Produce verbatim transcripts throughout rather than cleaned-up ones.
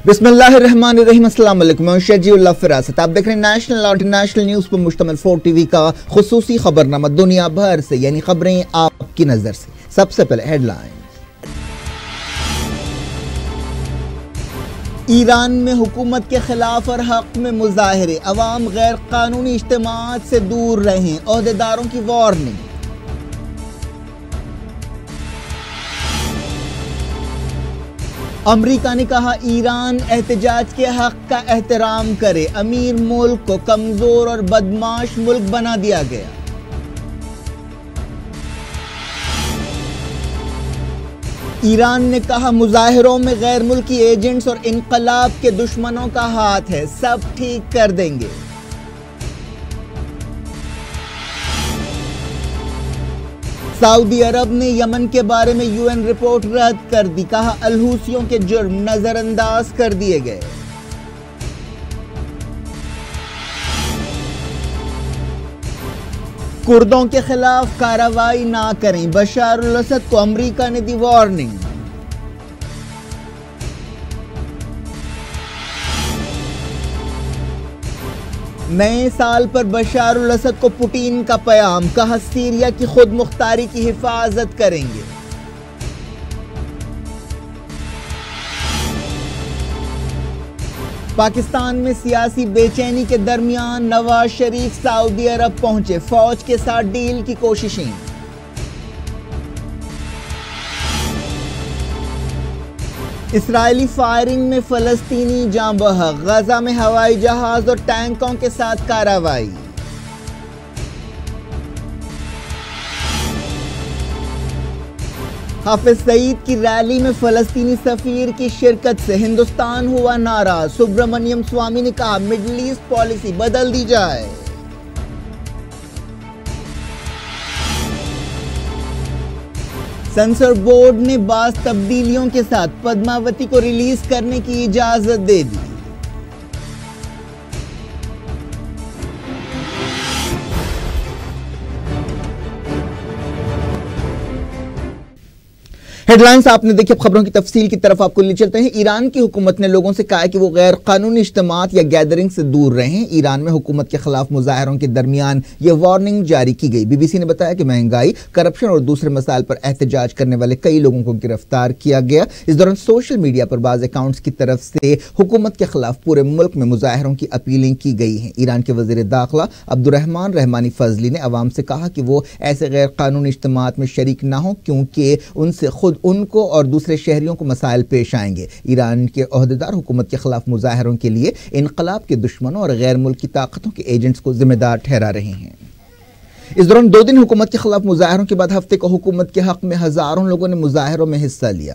बिस्मिल्लाहिर्रहमानिर्रहीम, अस्सलाम वालेकुम। मैं शजीउल्लाह फिरासत, आप देख रहे हैं नेशनल और इंटरनेशनल न्यूज़ पर मुश्तमिल फोर टीवी का खुसूसी खबरनामा दुनिया भर से, यानी खबरें आपकी नजर से। सबसे पहले हेडलाइन। ईरान में हुकूमत के खिलाफ और हक में मुजाहरे, अवाम गैर कानूनी इज्तिमात से दूर रहें, ओहदेदारों की वार्निंग। अमरीका ने कहा ईरान एहतजाज के हक का एहतराम करे, अमीर मुल्क को कमजोर और बदमाश मुल्क बना दिया गया। ईरान ने कहा मुजाहिरों में गैर मुल्की एजेंट्स और इनकलाब के दुश्मनों का हाथ है, सब ठीक कर देंगे। सऊदी अरब ने यमन के बारे में यूएन रिपोर्ट रद्द कर दी, कहा अलहूसियों के जुर्म नजरअंदाज कर दिए गए। कुर्दों के खिलाफ कार्रवाई ना करें, बशार अल असद को अमरीका ने दी वार्निंग। नए साल पर बशार अल असद को पुतिन का पैगाम, कहा सीरिया की खुद मुख्तारी की हिफाजत करेंगे। पाकिस्तान में सियासी बेचैनी के दरमियान नवाज शरीफ सऊदी अरब पहुंचे, फौज के साथ डील की कोशिशें। इस्राएली फायरिंग में फलस्तीनी जाँ बहक, गजा में हवाई जहाज और टैंकों के साथ कार्रवाई। हाफिज सईद की रैली में फलस्तीनी सफीर की शिरकत से हिंदुस्तान हुआ नाराज, सुब्रमण्यम स्वामी ने कहा मिडिल ईस्ट पॉलिसी बदल दी जाए। सेंसर बोर्ड ने बास तब्दीलियों के साथ पद्मावती को रिलीज करने की इजाजत दे दी। हेडलाइंस आपने देखी, अब खबरों की तफसील की तरफ आपको ले चलते हैं। ईरान की हुकूमत ने लोगों से कहा है कि वो गैर कानूनी इज्तिमात या गैदरिंग से दूर रहें। ईरान में हुकूमत के खिलाफ मुजाहरों के दरमियान यह वार्निंग जारी की गई। बीबीसी ने बताया कि महंगाई, करप्शन और दूसरे मसाइल पर एहतजाज करने वाले कई लोगों को गिरफ्तार किया गया। इस दौरान सोशल मीडिया पर बाज़ अकाउंट्स की तरफ से हुकूमत के खिलाफ पूरे मुल्क में मुजाहरों की अपीलें की गई हैं। ईरान के वज़ीर दाखिला अब्दुर्रहमान रहमानी फजली ने अवाम से कहा कि वो ऐसे गैर कानूनी इज्तिमात में शरीक ना हो, क्योंकि उनसे खुद उनको और दूसरे शहरियों को मसाइल पेश आएंगे। ईरान के ओहदेदार हुकूमत के खिलाफ मुजाहरों के लिए इनकलाब के दुश्मनों और गैर मुल्की ताकतों के एजेंट्स को जिम्मेदार ठहरा रहे हैं। इस दौरान दो दिन हुकूमत के खिलाफ मुजाहरों के बाद हफ्ते को हुकूमत के हक में हजारों लोगों ने मुजाहरों में हिस्सा लिया।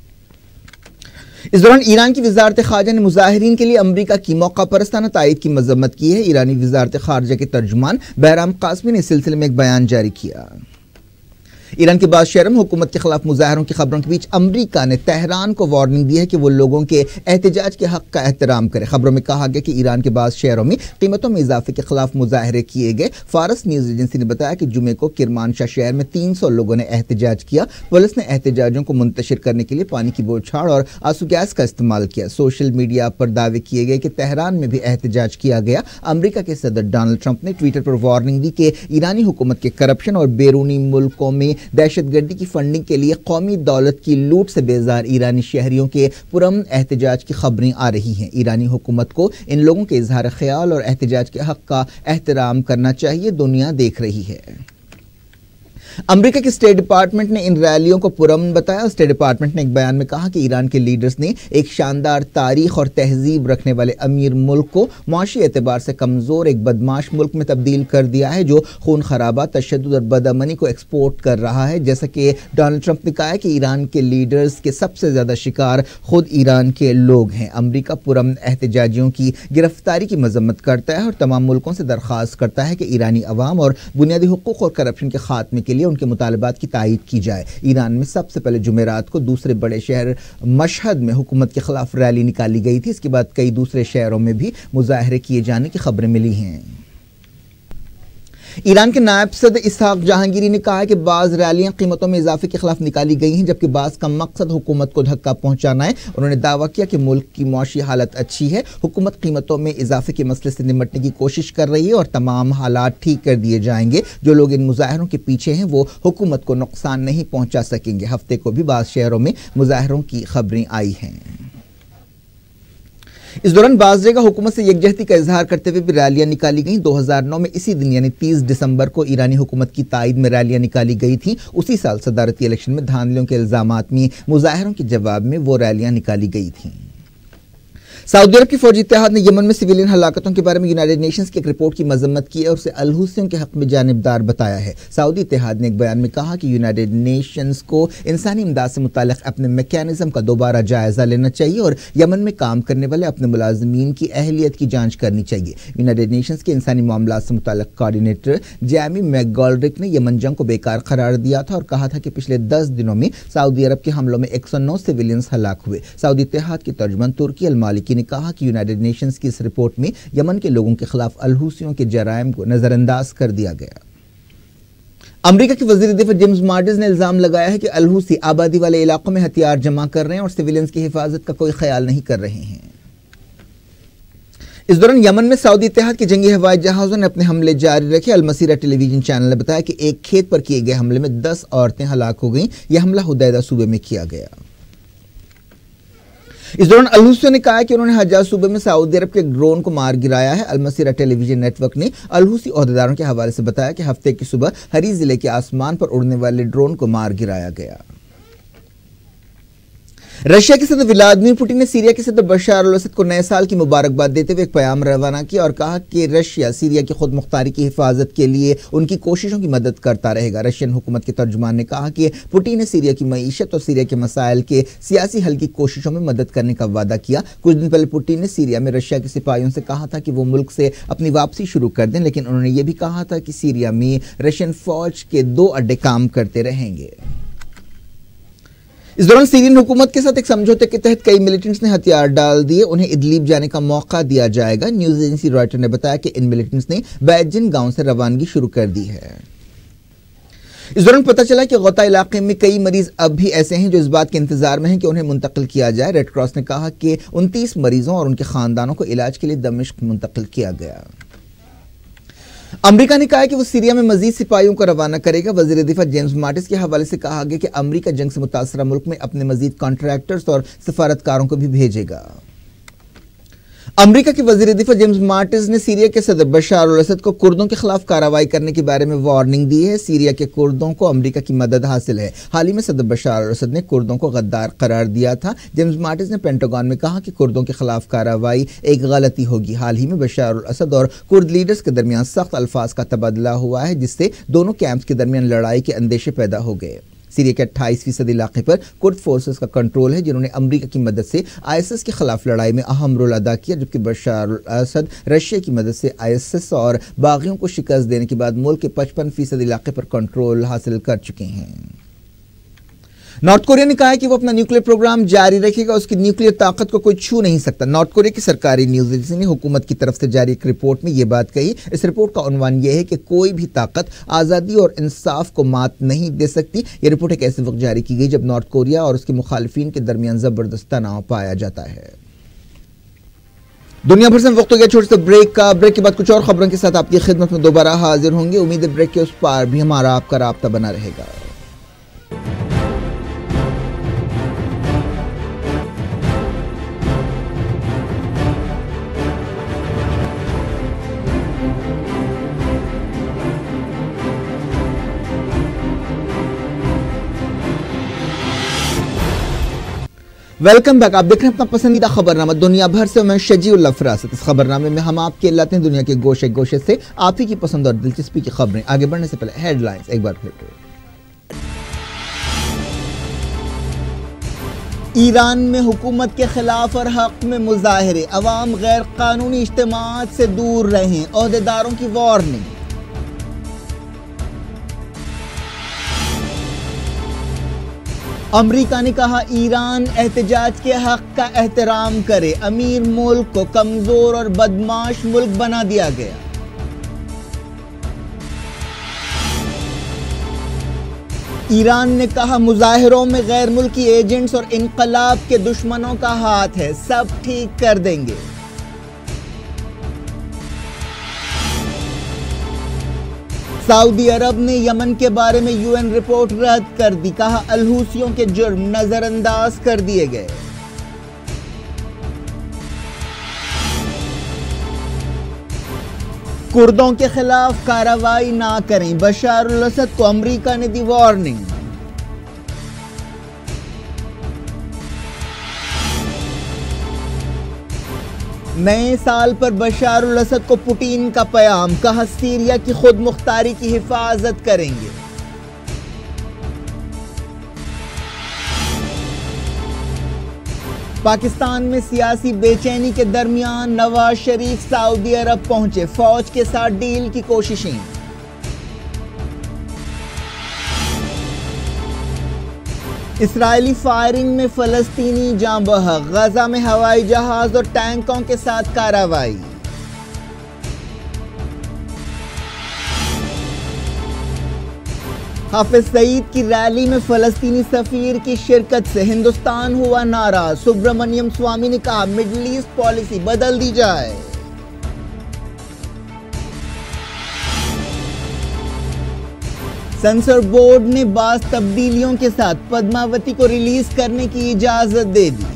इस दौरान ईरान की वजारत खारजा ने मुजाहिरीन के लिए अमरीका की मौका परस्ताना तायद की मजम्मत की है। ईरानी वजारत खारजा के तर्जुमान बहराम कासमी ने इस सिलसिले में एक बयान जारी किया। ईरान के बाद शहरों में हुकूमत के खिलाफ मुजाहरों की खबरों के बीच अमरीका ने तेहरान को वार्निंग दी है कि वो लोगों के एहतजाज के हक का एहतराम करे। खबरों में कहा गया कि ईरान के बाद शहरों में कीमतों में इजाफे के खिलाफ मुजाहरे किए गए। फारस न्यूज एजेंसी ने बताया कि जुमे को किरमानशाह शहर में तीन सौ लोगों ने एहतजाज किया। पुलिस ने एहतजाजों को मुंतशिर करने के लिए पानी की बौछार और आंसू गैस का इस्तेमाल किया। सोशल मीडिया पर दावे किए गए कि तेहरान में भी एहतजाज किया गया। अमरीका के सदर डोनाल्ड ट्रंप ने ट्विटर पर वार्निंग दी कि ईरानी हुकूमत के करप्शन और बैरूनी मुल्कों में दहशतगर्दी की फंडिंग के लिए कौमी दौलत की लूट से बेजार ईरानी शहरियों के पुरअमन एहतजाज की खबरें आ रही हैं। ईरानी हुकूमत को इन लोगों के इजहार ख्याल और एहतजाज के हक का एहतराम करना चाहिए, दुनिया देख रही है। अमेरिका के स्टेट डिपार्टमेंट ने इन रैलियों को पुरअमन बताया। स्टेट डिपार्टमेंट ने एक बयान में कहा कि ईरान के लीडर्स ने एक शानदार तारीख और तहजीब रखने वाले अमीर मुल्क को मुआशी एतबार से कमजोर एक बदमाश मुल्क में तब्दील कर दिया है, जो खून खराबा, तशद्दुद और बदअमनी को एक्सपोर्ट कर रहा है। जैसा कि डोनाल्ड ट्रंप ने कहा है कि ईरान के लीडर्स के सबसे ज्यादा शिकार खुद ईरान के लोग हैं। अमरीका पुरअमन एहतजाजियों की गिरफ्तारी की मजम्मत करता है और तमाम मुल्कों से दरख्वास्त करता है कि ईरानी अवाम और बुनियादी हुकूक और करप्शन के खात्मे के लिए उनके मुतालबात की तायीद की जाए। ईरान में सबसे पहले जुमेरात को दूसरे बड़े शहर मशहद में हुकूमत के खिलाफ रैली निकाली गई थी। इसके बाद कई दूसरे शहरों में भी मुजाहरे किए जाने की खबरें मिली हैं। ईरान के नायब सदर इसहाक जहांगीरी ने कहा है कि बाज रैलियां कीमतों में इजाफे के खिलाफ निकाली गई हैं, जबकि बाज का मकसद हुकूमत को धक्का पहुंचाना है। उन्होंने दावा किया कि मुल्क की मौशी हालत अच्छी है, हुकूमत कीमतों में इजाफे के मसले से निपटने की कोशिश कर रही है और तमाम हालात ठीक कर दिए जाएंगे। जो लोग इन मुजाहरों के पीछे हैं वो हुकूमत को नुकसान नहीं पहुंचा सकेंगे। हफ्ते को भी बाज शहरों में मुजाहरों की खबरें आई हैं। इस दौरान बाज़ जगह हुकूमत से यकजहती का इजहार करते हुए भी रैलियां निकाली गईं। दो हज़ार नौ में इसी दिन यानी तीस दिसंबर को ईरानी हुकूमत की ताईद में रैलियां निकाली गई थी। उसी साल सदारती इलेक्शन में धांधलियों के इल्जामात में मुजाहरों के जवाब में वो रैलियां निकाली गई थीं। सऊदी अरब की फौजी इत्तेहाद ने यमन में सिविलियन हलाकतों के बारे में यूनाइटेड नेशंस की एक रिपोर्ट की मजम्मत की है और उसे अल-हुसियों के हक में जानिबदार बताया है। सऊदी इत्तेहाद ने एक बयान में कहा कि यूनाइटेड नेशंस को इंसानी इमदाद से मुताल्लिक अपने मैकेनिज्म का दोबारा जायजा लेना चाहिए और यमन में काम करने वाले अपने मुलाजमीन की अहलियत की जांच करनी चाहिए। यूनाइटेड नेशंस के इंसानी मामलात से मुताल्लिक कोऑर्डिनेटर जैमी मैकगोल्ड्रिक ने यमन जंग को बेकार करार दिया था और कहा था कि पिछले दस दिनों में सऊदी अरब के हमलों में एक सौ नौ सिविलियंस हलाक हुए। सऊदी इत्तेहाद के तर्जुमान तुर्की अल मालिकी ने कहा कि यूनाइटेड नेशंस की इस रिपोर्ट में यमन के लोगों के खिलाफ अल-हुसियों के जराइम को नजरअंदाज कर दिया गया। अमेरिका के वजीर दिफा जेम्स माटिस ने इल्जाम लगाया है कि अल-हुसी आबादी वाले इलाकों में हथियार जमा कर रहे हैं और सिविलियंस की हिफाजत का कोई ख्याल नहीं कर रहे हैं। इस दौरान यमन में सऊदी इत्तेहाद के जंगी हवाई जहाजों ने अपने हमले जारी रखे। अल मसीरा टेलीविजन चैनल ने बताया कि एक खेत पर किए गए हमले में दस औरतें हलाक हो गईं। यह हमला हुदैदा सूबे में किया गया। इस दौरान अल-हुसियों ने कहा कि उन्होंने हजाज सूबे में सऊदी अरब के एक ड्रोन को मार गिराया है। अल मसीरा टेलीविजन नेटवर्क ने अल-हुसी ओहदेदारों के हवाले से बताया कि हफ्ते की सुबह हरी जिले के आसमान पर उड़ने वाले ड्रोन को मार गिराया गया। रशिया के सदर व्लादिमीर पुतिन ने सीरिया के सदर बशर अल असद को नए साल की मुबारकबाद देते हुए एक पैगाम रवाना किया और कहा कि रशिया सीरिया की खुद मुख्तारी की हिफाजत के लिए उनकी कोशिशों की मदद करता रहेगा। रशियन हुकूमत के तर्जुमान ने कहा कि पुतिन ने सीरिया की मईशत और सीरिया के मसाइल के सियासी हल की कोशिशों में मदद करने का वादा किया। कुछ दिन पहले पुतिन ने सीरिया में रशिया के सिपाहियों से कहा था कि वो मुल्क से अपनी वापसी शुरू कर दें, लेकिन उन्होंने ये भी कहा था कि सीरिया में रशियन फौज के दो अड्डे काम करते रहेंगे। इस दौरान सीरियन हुकूमत के साथ एक समझौते के तहत कई मिलिटेंट्स ने हथियार डाल दिए, उन्हें इदलीब जाने का मौका दिया जाएगा। न्यूज एजेंसी रॉयटर ने बताया कि इन मिलिटेंट्स ने बैजिन गांव से रवानगी शुरू कर दी है। इस दौरान पता चला कि गौता इलाके में कई मरीज अब भी ऐसे हैं जो इस बात के इंतजार में हैं कि उन्हें मुंतकिल किया जाए। रेड क्रॉस ने कहा कि उनतीस मरीजों और उनके खानदानों को इलाज के लिए दमिश्क मुंतकिल किया गया। अमेरिका ने कहा है कि वो सीरिया में मजीद सिपाहियों को रवाना करेगा। वजीर दिफा जेम्स माटिस के हवाले से कहा गया कि अमेरिका जंग से मुतासरा मुल्क में अपने मजीद कॉन्ट्रैक्टर्स और सफारतकारों को भी भेजेगा। अमेरिका के वजीर दिफा जेम्स माटिस ने सीरिया के सदर बशर अल असद को कुर्दों के खिलाफ कार्रवाई करने के बारे में वार्निंग दी है। सीरिया के कुर्दों को अमेरिका की मदद हासिल है। हाल ही में सदर बशर अल असद ने कुर्दों को गद्दार करार दिया था। जेम्स माटिस ने पेंटागन में कहा कि कुर्दों के खिलाफ कार्रवाई एक गलती होगी। हाल ही में बशर अल असद और कुर्द लीडर्स के दरमियान सख्त अल्फाज का तबादला हुआ है, जिससे दोनों कैंप्स के दरमियान लड़ाई के अंदेशे पैदा हो गए। सीरिया के अट्ठाईस फीसद इलाके पर कुर्द फोर्सेस का कंट्रोल है, जिन्होंने अमेरिका की मदद से आईएसएस के खिलाफ लड़ाई में अहम रोल अदा किया, जबकि बशर अल असद रशिया की मदद से आईएसएस और बागियों को शिकस्त देने के बाद मुल्क के पचपन फीसद इलाके पर कंट्रोल हासिल कर चुके हैं। नॉर्थ कोरिया ने कहा है कि वो अपना न्यूक्लियर प्रोग्राम जारी रखेगा, उसकी न्यूक्लियर ताकत को कोई छू नहीं सकता। नॉर्थ कोरिया की सरकारी न्यूज एजेंसी ने हुकूमत की तरफ से जारी एक रिपोर्ट में ये बात कही। इस रिपोर्ट का उन्वान यह है कि कोई भी ताकत आज़ादी और इंसाफ को मात नहीं दे सकती। यह रिपोर्ट एक ऐसे वक्त जारी की गई जब नॉर्थ कोरिया और उसके मुखालिफिन के दरमियान जबरदस्त तनाव पाया जाता है। दुनिया भर से वक्त हो गया छोटे से ब्रेक का। ब्रेक के बाद कुछ और खबरों के साथ आपकी खिदमत में दोबारा हाजिर होंगे। उम्मीद है ब्रेक के उस पार भी हमारा आपका राब्ता बना रहेगा। Welcome back. आप देख रहे हैं अपना पसंदीदा खबरनामा दुनिया भर से। मैं शजीउल्लाह फरासत। इस खबरनामे में हम आपके लाते हैं दुनिया के गोशे गोशे से आप ही की पसंद और दिलचस्पी की खबरें। आगे बढ़ने से पहले हेडलाइंस एक बार फिर। ईरान में हुकूमत के खिलाफ और हक में मुजाहरे, अवाम गैर कानूनी इज्तिमाअत से दूर रहें, ओहदेदारों की वार्निंग। अमेरिका ने कहा ईरान एहतजाज के हक का एहतराम करे, अमीर मुल्क को कमजोर और बदमाश मुल्क बना दिया गया। ईरान ने कहा मुजाहिरों में गैर मुल्की एजेंट्स और इनकलाब के दुश्मनों का हाथ है, सब ठीक कर देंगे। सऊदी अरब ने यमन के बारे में यूएन रिपोर्ट रद्द कर दी, कहा अलहूसियों के जुर्म नजरअंदाज कर दिए गए। कुर्दों के खिलाफ कार्रवाई ना करें, बशार अल असद को अमेरिका ने दी वार्निंग। नए साल पर बशार अल असद को पुतिन का पैगाम, कहा सीरिया की खुद मुख्तारी की हिफाजत करेंगे। पाकिस्तान में सियासी बेचैनी के दरमियान नवाज शरीफ सऊदी अरब पहुंचे, फौज के साथ डील की कोशिशें। इस्राएली फायरिंग में फलस्तीनी जाँ बहक, गजा में हवाई जहाज और टैंकों के साथ कार्रवाई। हाफिज सईद की रैली में फलस्तीनी सफीर की शिरकत से हिंदुस्तान हुआ नाराज, सुब्रमण्यम स्वामी ने कहा मिडिल ईस्ट पॉलिसी बदल दी जाए। सेंसर बोर्ड ने बास तब्दीलियों के साथ पद्मावती को रिलीज करने की इजाजत दे दी।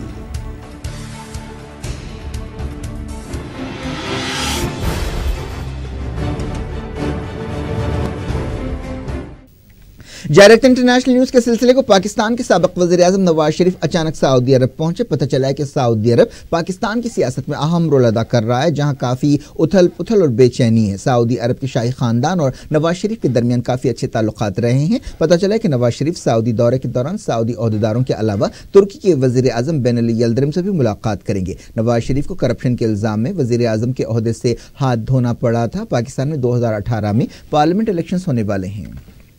डायरेक्ट इंटरनेशनल न्यूज के सिलसिले को पाकिस्तान के साबिक वज़ीर-ए-आज़म नवाज शरीफ अचानक सऊदी अरब पहुंचे। पता चला है कि सऊदी अरब पाकिस्तान की सियासत में अहम रोल अदा कर रहा है, जहां काफी उथल पुथल और बेचैनी है। सऊदी अरब के शाही खानदान और नवाज शरीफ के दरमियान काफी अच्छे ताल्लुकात रहे हैं। पता चला है कि नवाज शरीफ सऊदी दौरे के दौरान सऊदी ओहदेदारों के अलावा तुर्की के वज़ीर-ए-आज़म बिन अली यल्दरिम से भी मुलाकात करेंगे। नवाज शरीफ को करप्शन के इल्जाम में वज़ीर-ए-आज़म के ओहदे से हाथ धोना पड़ा था। पाकिस्तान में दो हजार अठारह में पार्लियामेंट इलेक्शन होने वाले हैं।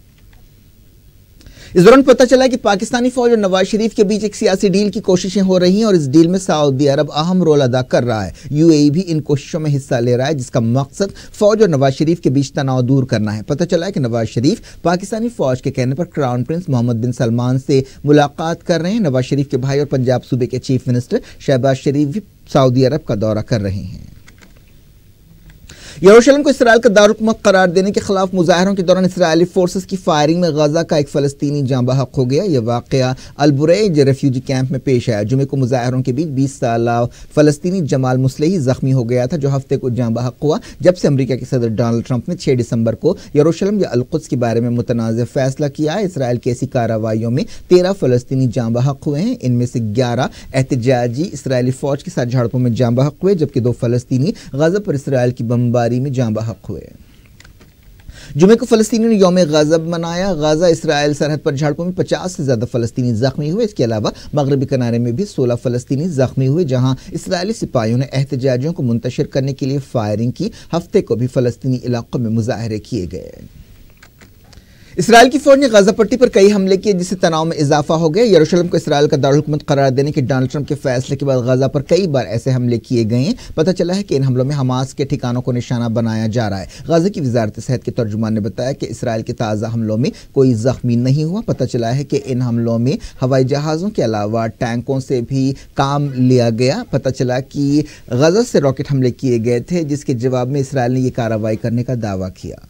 इस दौरान पता चला कि पाकिस्तानी फौज और नवाज शरीफ के बीच एक सियासी डील की कोशिशें हो रही हैं और इस डील में सऊदी अरब अहम रोल अदा कर रहा है। यूएई भी इन कोशिशों में हिस्सा ले रहा है, जिसका मकसद फौज और नवाज शरीफ के बीच तनाव दूर करना है। पता चला है कि नवाज शरीफ पाकिस्तानी फौज के कहने पर crown prince Mohammed bin Salman से मुलाकात कर रहे हैं। नवाज शरीफ के भाई और पंजाब सूबे के चीफ मिनिस्टर शहबाज शरीफ भी सऊदी अरब का दौरा कर रहे हैं। यरूशलेम को इसराइल का दारुल करार देने के खिलाफ मुजाहरों के दौरान इसराइली फोर्सेस की फायरिंग में गजा का एक फलस्तीनी जाँ बहक हो गया। यह वाकया अल-बुरैज रेफ्यूजी कैंप में पेश आया। जुमे को मुजाहरों के बीच बीस साल फलस्तीनी जमाल मुस्लिही जख्मी हो गया था, जो हफ्ते को जाँ बहक हुआ जब से अमेरिका के सदर डोनाल्ड ट्रंप ने छह दिसंबर को यरूशलेम या अल-कुद्स के बारे में मुतनाज़ फैसला किया है। इसराइल की ऐसी कार्रवाइयों में तेरह फलस्तीनी जाँ बहक हुए हैं। इनमें से ग्यारह एहतजाजी इसराइली फौज के साथ झड़पों में जाँ बहक हुए, जबकि दो फलस्तीनी गजा पर इसराइल की बमबारी में जाँ बहक हुए। जुमे को फलस्तीनियों ने यौम गज़ब मनाया। गाजा इसराइल सरहद पर झड़पों में पचास से ज्यादा फलस्तीनी जख्मी हुए। इसके अलावा मगरबी किनारे में भी सोलह फलस्तीनी जख्मी हुए, जहां इसराइली सिपाहियों ने एहतजाजियों को मुंतशिर करने के लिए फायरिंग की। हफ्ते को भी फलस्तीनी इलाकों में मुजाहरे किए गए। इसराइल की फौज ने गाजा पट्टी पर कई हमले किए, जिससे तनाव में इजाफा हो गया। यरूशलेम को इसराइल का दारुल हुकूमत करार देने के डोनाल्ड ट्रंप के फैसले के बाद गाजा पर कई बार ऐसे हमले किए गए हैं। पता चला है कि इन हमलों में हमास के ठिकानों को निशाना बनाया जा रहा है। गाजा की वजारत सेहत के तर्जुमान ने बताया कि इसराइल के ताज़ा हमलों में कोई जख्मी नहीं हुआ। पता चला है कि इन हमलों में हवाई जहाज़ों के अलावा टैंकों से भी काम लिया गया। पता चला कि गाजा से रॉकेट हमले किए गए थे, जिसके जवाब में इसराइल ने यह कार्रवाई करने का दावा किया।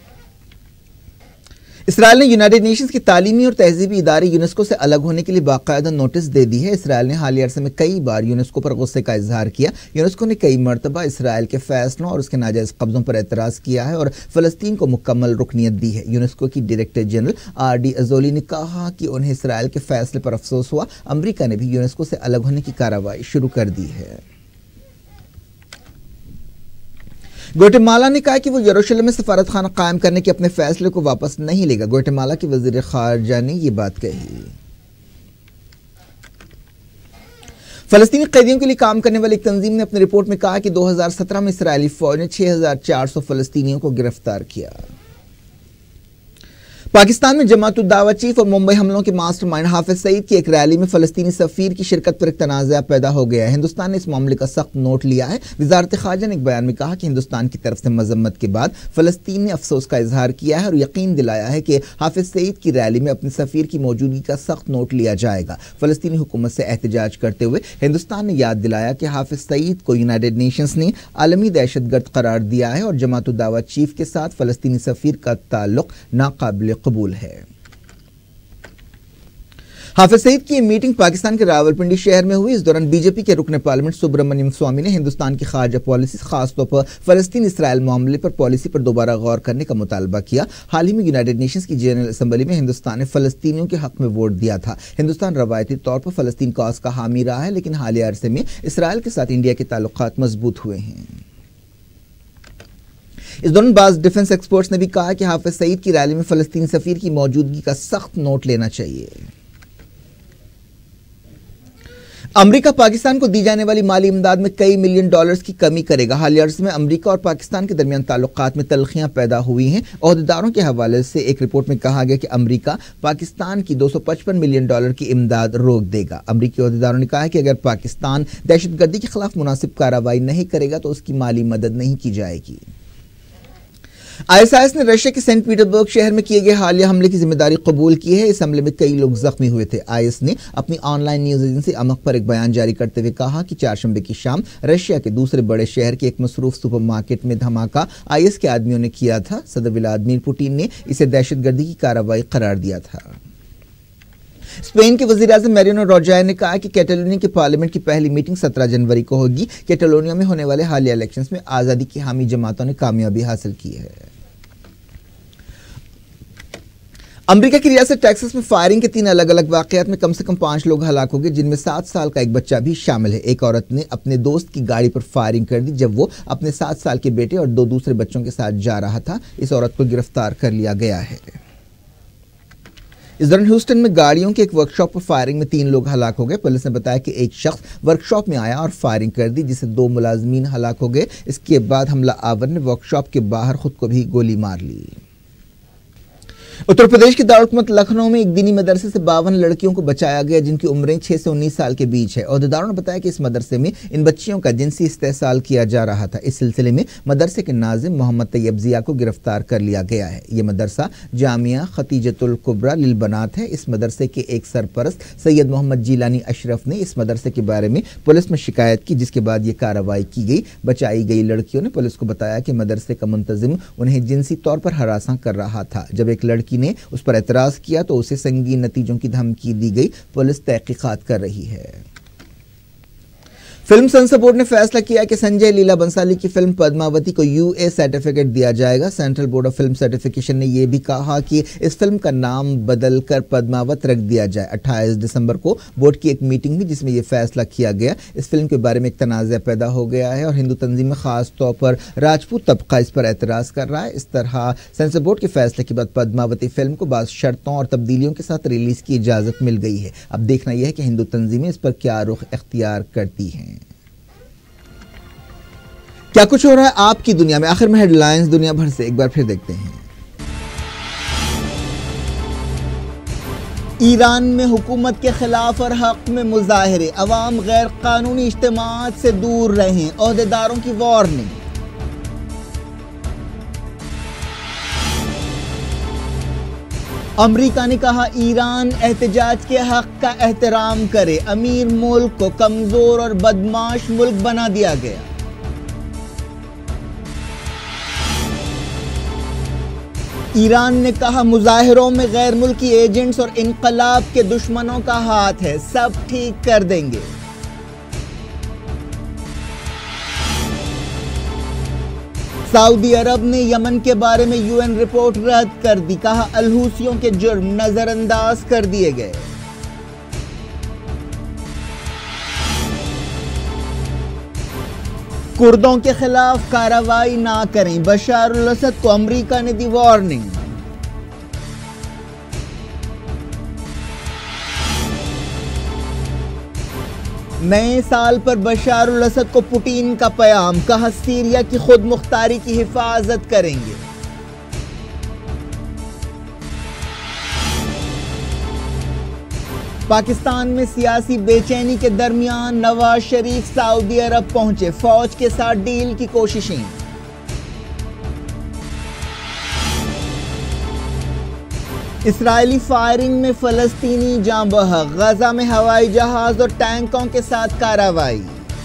इसराइल ने यूनाइटेड नेशंस के तालीमी और तहजीबी इदारे यूनेस्को से अलग होने के लिए बाकायदा नोटिस दे दी है। इसराइल ने हालिया अरसे में कई बार यूनेस्को पर गुस्से का इजहार किया। यूनेस्को ने कई मरतबा इसराइल के फैसलों और उसके नाजायज कब्जों पर एतराज किया है और फलस्तीन को मुकम्मल रुकनीत दी है। यूनेस्को की डायरेक्टर जनरल आर डी अजोली ने कहा कि उन्हें इसराइल के फैसले पर अफसोस हुआ। अमरीका ने भी यूनेस्को से अलग होने की कार्रवाई शुरू कर दी है। ग्वाटेमाला ने कहा कि वो यरूशलेम में सफारत खाना कायम करने के अपने फैसले को वापस नहीं लेगा। ग्वाटेमाला के वजीर खारजा ने यह बात कही। फलस्तीनी कैदियों के लिए काम करने वाली एक तंजीम ने अपनी रिपोर्ट में कहा कि दो हजार सत्रह में इसराइली फौज ने छह हजार चार सौ फलस्तीनियों को गिरफ्तार किया। पाकिस्तान में जमात-उद-दावा चीफ और मुंबई हमलों के मास्टरमाइंड हाफिज सईद की एक रैली में फलस्तीनी सफीर की शिरकत पर एक तनाज़ा पैदा हो गया है। हिंदुस्तान ने इस मामले का सख्त नोट लिया है। वजारत खारजा ने एक बयान में कहा कि हिंदुस्तान की तरफ से मजम्मत के बाद फलस्तीन ने अफसोस का इजहार किया है और यकीन दिलाया है कि हाफिज सईद की रैली में अपने सफीर की मौजूदगी का सख्त नोट लिया जाएगा। फलस्तीनी हुकूमत से एहतजाज करते हुए हिंदुस्तान ने याद दिलाया कि हाफिज सईद को यूनाइटेड नेशंस ने आलमी दहशतगर्द करार दिया है और जमात-उद-दावा चीफ के साथ फलस्तीनी सफीर का ताल्लुक नाकाबिल कबूल है। हाफिज सईद की मीटिंग पाकिस्तान के रावलपिंडी शहर में हुई। इस दौरान बीजेपी के रुकन पार्लियामेंट सुब्रमण्यम स्वामी ने हिंदुस्तान की खारजा पॉलिसी, खासतौर पर फलस्तीन इसराइल मामले पर पॉलिसी पर दोबारा गौर करने का मुतालबा किया। हाल ही में यूनाइटेड नेशंस की जनरल असेंबली में हिंदुस्तान ने फलस्तीनियों के हक में वोट दिया था। हिंदुस्तान रवायती तौर पर फलस्तीन कॉज का हामी रहा है, लेकिन हालिया अरसे में इसराइल के साथ इंडिया के ताल्लुकात मजबूत हुए हैं। इस दौरान बाज़ डिफेंस एक्सपर्ट्स ने भी कहा कि हाफिज सईद की रैली में फलस्तीनी सफीर की मौजूदगी का सख्त नोट लेना चाहिए। अमेरिका पाकिस्तान को दी जाने वाली माली इमदाद में कई मिलियन डॉलर्स की कमी करेगा। हालिया अर्से में अमेरिका और पाकिस्तान के दरमियान ताल्लुकात में तलखियां पैदा हुई हैं। ओहदेदारों के हवाले से एक रिपोर्ट में कहा गया कि अमेरिका पाकिस्तान की दो सौ पचपन मिलियन डॉलर की इमदाद रोक देगा। अमेरिकी ओहदेदारों ने कहा है कि अगर पाकिस्तान दहशतगर्दी के खिलाफ मुनासिब कार्रवाई नहीं करेगा तो उसकी माली मदद नहीं की जाएगी। आईएसआईएस ने रशिया के सेंट पीटर्सबर्ग शहर में किए गए हालिया हमले की जिम्मेदारी कबूल की है। इस हमले में कई लोग जख्मी हुए थे। आईएस ने अपनी ऑनलाइन न्यूज एजेंसी अमक पर एक बयान जारी करते हुए कहा कि चारशंबे की शाम रशिया के दूसरे बड़े शहर के एक मसरूफ सुपरमार्केट में धमाका आईएस के आदमियों ने किया था। सदर व्लादिमीर पुतिन ने इसे दहशतगर्दी की कार्रवाई करार दिया था। स्पेन के वज़ीर-ए-आज़म मैरिनो रॉजाय ने कहा कि कैटालोनिया के पार्लियामेंट की पहली मीटिंग सत्रह जनवरी को होगी। कैटालोनिया में होने वाले हालिया इलेक्शंस में आज़ादी की हामी जमातों ने कामयाबी हासिल की है। अमेरिका की रियासत टेक्सास में फायरिंग के तीन अलग अलग वाकयात में कम से कम पांच लोग हलाक हो गए, जिनमें सात साल का एक बच्चा भी शामिल है। एक औरत ने अपने दोस्त की गाड़ी पर फायरिंग कर दी जब वो अपने सात साल के बेटे और दो दूसरे बच्चों के साथ जा रहा था। इस औरत को गिरफ्तार कर लिया गया है। इस दौरान ह्यूस्टन में गाड़ियों के एक वर्कशॉप पर फायरिंग में तीन लोग हलाक हो गए। पुलिस ने बताया कि एक शख्स वर्कशॉप में आया और फायरिंग कर दी, जिससे दो मुलाजमीन हलाक हो गए। इसके बाद हमला आवर ने वर्कशॉप के बाहर खुद को भी गोली मार ली। उत्तर प्रदेश के दारुल-हुकूमत लखनऊ में एक दीनी मदरसे से बावन लड़कियों को बचाया गया, जिनकी उम्रें छह से उन्नीस साल के बीच है। ओहदेदारों ने बताया कि इस मदरसे में इन बच्चियों का जिनसी इस्तेहसाल किया जा रहा था। इस सिलसिले में मदरसे के नाजिम मोहम्मद तैयब जिया को गिरफ्तार कर लिया गया है। यह मदरसा जामिया खतीजतुल कुबरा लिल बनात है। इस मदरसे के एक सरपरस्त सैयद मोहम्मद जिलानी अशरफ ने इस मदरसे के बारे में पुलिस में शिकायत की, जिसके बाद ये कार्रवाई की गई। बचाई गई लड़कियों ने पुलिस को बताया कि मदरसे का मुंतजिम उन्हें जिनसी तौर पर हरासा कर रहा था। जब एक लड़की ने उस पर एतराज किया तो उसे संगीन नतीजों की धमकी दी गई। पुलिस तहकीकात कर रही है। फिल्म सेंसर बोर्ड ने फैसला किया कि संजय लीला बंसाली की फिल्म पद्मावती को यूए सर्टिफिकेट दिया जाएगा। Central board of film certification ने यह भी कहा कि इस फिल्म का नाम बदलकर पद्मावत रख दिया जाए। अट्ठाईस दिसंबर को बोर्ड की एक मीटिंग हुई जिसमें यह फैसला किया गया। इस फिल्म के बारे में एक तनाज़ा पैदा हो गया है और हिंदू तंजीमें खास तौर पर राजपूत तबका इस पर एतराज़ कर रहा है। इस तरह सेंसर बोर्ड के फैसले के बाद पद्मावती फिल्म को बाज़ शर्तों और तब्दीलियों के साथ रिलीज की इजाज़त मिल गई है। अब देखना यह है कि हिंदू तंजीमें इस पर क्या रुख इख्तियार करती हैं। क्या कुछ हो रहा है आपकी दुनिया में, आखिर में हेडलाइंस दुनिया भर से एक बार फिर देखते हैं। ईरान में हुकूमत के खिलाफ और हक में मुजाहिरे, अवाम गैर कानूनी इज्तिमाअत से दूर रहें, ओहदेदारों की वार्निंग। अमेरिका ने कहा ईरान एहतजाज के हक का एहतराम करे, अमीर मुल्क को कमजोर और बदमाश मुल्क बना दिया गया। ईरान ने कहा मुजाहिरों में गैर मुल्की एजेंट्स और इनकलाब के दुश्मनों का हाथ है, सब ठीक कर देंगे। सऊदी अरब ने यमन के बारे में यूएन रिपोर्ट रद्द कर दी, कहा अलहूसियों के जुर्म नजरअंदाज कर दिए गए। कुर्दों के खिलाफ कार्रवाई ना करें, बशार अल असद को अमेरिका ने दी वार्निंग। नए साल पर बशार अल असद को पुतिन का पैगाम, कहा सीरिया की खुद मुख्तारी की हिफाजत करेंगे। पाकिस्तान में सियासी बेचैनी के दरमियान नवाज शरीफ सऊदी अरब पहुंचे, फौज के साथ डील की कोशिशें। इस्राएली फायरिंग में फलस्तीनी जाँ बहक, गजा में हवाई जहाज और टैंकों के साथ कार्रवाई।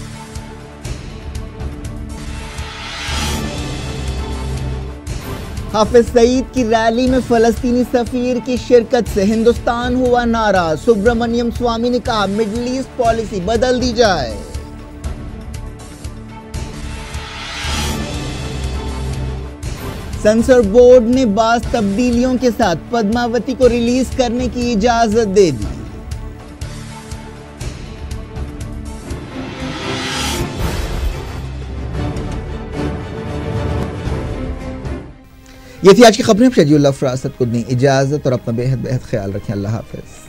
हाफिज सईद की रैली में फलस्तीनी सफीर की शिरकत से हिंदुस्तान हुआ नाराज, सुब्रमण्यम स्वामी ने कहा मिडिल ईस्ट पॉलिसी बदल दी जाए। सेंसर बोर्ड ने बास तब्दीलियों के साथ पद्मावती को रिलीज करने की इजाजत दे दी। ये थी आज की खबरें। शजीउल्लाह फरासत को दी इजाजत और अपना बेहद बेहद ख्याल रखें। अल्लाह हाफिज।